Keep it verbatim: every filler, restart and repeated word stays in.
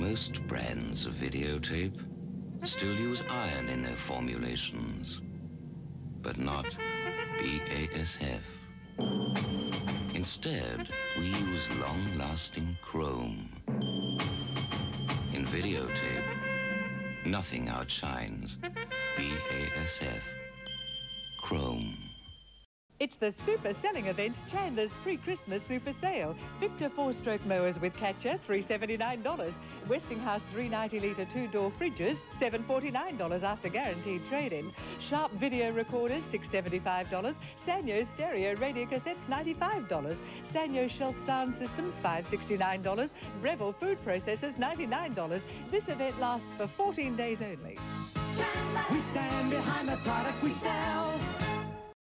Most brands of videotape still use iron in their formulations, but not B A S F. Instead, we use long-lasting chrome. In videotape, nothing outshines B A S F. Chrome. It's the super selling event, Chandlers pre-Christmas super sale. Victor four-stroke mowers with catcher, three seventy-nine dollars. Westinghouse three ninety litre two-door fridges, seven forty-nine dollars after guaranteed trade-in. Sharp video recorders, six seventy-five dollars. Sanyo stereo radio cassettes, ninety-five dollars. Sanyo shelf sound systems, five sixty-nine dollars. Breville food processors, ninety-nine dollars. This event lasts for fourteen days only. Chandlers. We stand behind the product we sell.